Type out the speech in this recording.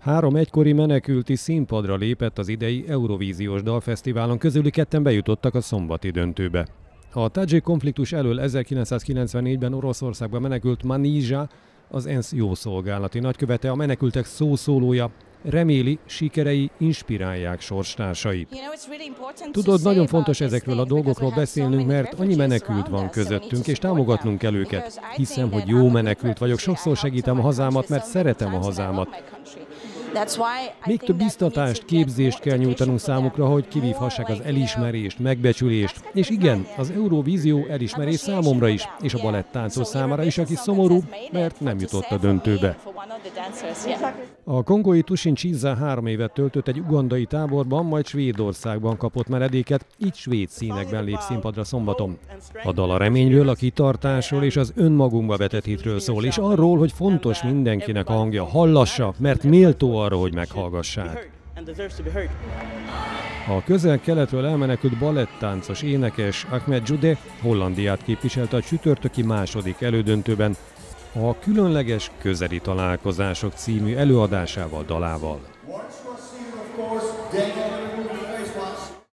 Három egykori menekülti színpadra lépett az idei Eurovíziós Dalfesztiválon, közülük ketten bejutottak a szombati döntőbe. A tadzsik konfliktus elől 1994-ben Oroszországba menekült Manizsa, az ENSZ jószolgálati nagykövete, a menekültek szószólója, reméli, sikerei inspirálják sorstársait. Tudod, nagyon fontos ezekről a dolgokról beszélnünk, mert annyi menekült van közöttünk, és támogatnunk kell őket. Hiszem, hogy jó menekült vagyok, sokszor segítem a hazámat, mert szeretem a hazámat. Még több biztatást, képzést kell nyújtanunk számukra, hogy kivívhassák az elismerést, megbecsülést. És igen, az Eurovízió elismerés számomra is, és a balettáncos számára is, aki szomorú, mert nem jutott a döntőbe. A kongói Tusin Csiza 3 évet töltött egy ugandai táborban, majd Svédországban kapott menedéket, így svéd színekben lép színpadra szombaton. A dal a reményről, a kitartásról és az önmagunkba vetett hitről szól, és arról, hogy fontos mindenkinek a hangja, hallassa, mert méltó arra, hogy meghallgassák. A közel-keletről elmenekült balettáncos énekes Ahmed Jude Hollandiát képviselte a csütörtöki második elődöntőben a Különleges közeli találkozások című előadásával, dalával.